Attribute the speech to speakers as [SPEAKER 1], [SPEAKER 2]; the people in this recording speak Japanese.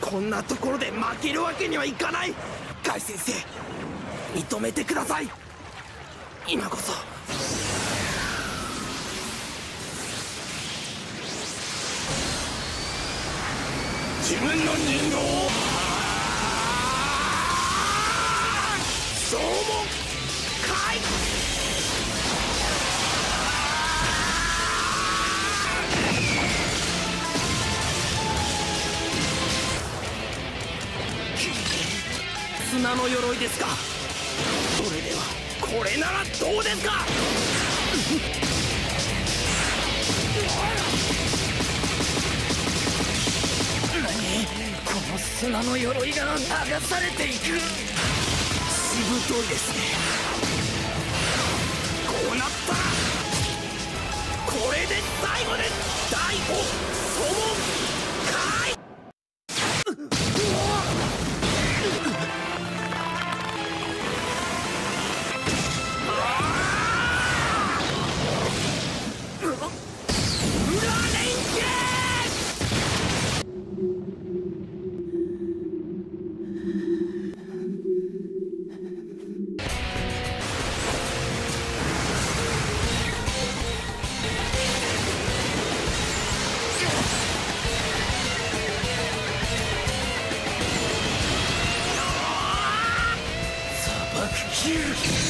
[SPEAKER 1] こんなところで負けるわけにはいかない。ガイ先生、認めてください。今こそ。自分の人形をそうもかい。砂の鎧ですか。それではこれならどうですか。この砂の鎧が流されていく。しぶといですね。こうなったらこれで最後です。第5ソモンカイ。砂漠キル。